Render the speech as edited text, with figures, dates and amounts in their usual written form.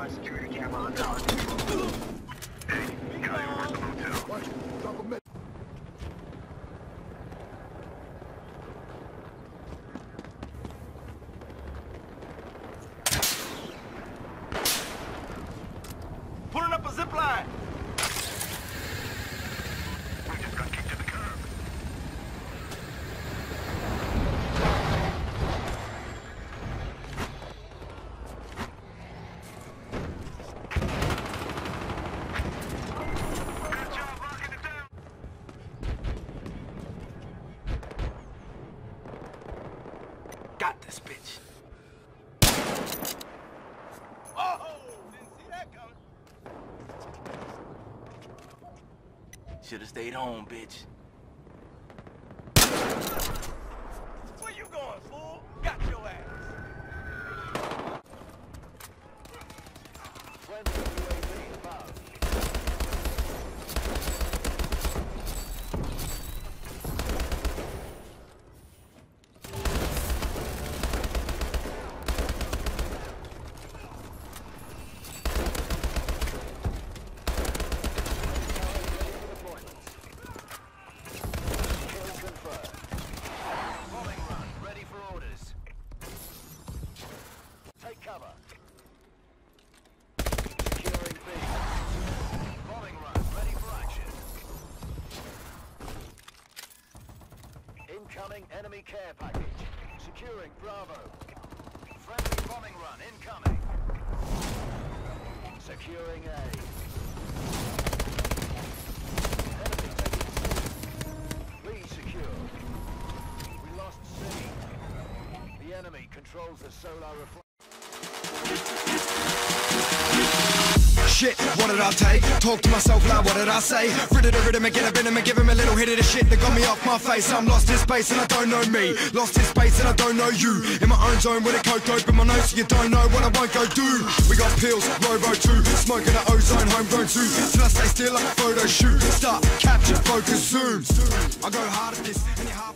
security camera on top. Hey, you got it. Where's the motel? Watch it. Drop a med. Pulling up a zip line. We just got kicked to the curb. Good job locking it down. Got this bitch. Oh, didn't see that coming. Should've stayed home, bitch. Where you going, fool? Got your ass. Friendly UAV above. Take cover. Securing B. Bombing run, ready for action. Incoming enemy care package. Securing Bravo. Friendly bombing run incoming. Securing A. Enemy taking C. B secure. We lost C. The enemy controls the solar reflection. Shit, what did I take? Talk to myself loud, what did I say? Rid of the rhythm and get a rhythm and give him a little hit of the shit that got me off my face. I'm lost in space and I don't know me. Lost in space and I don't know you. In my own zone with a coke dope in my nose so you don't know what I won't go do. We got pills, Robo 2, smoking an ozone, homegrown 2. Till I stay still like a photo shoot. Start, capture, focus, zoom. I go hard at this, any harder.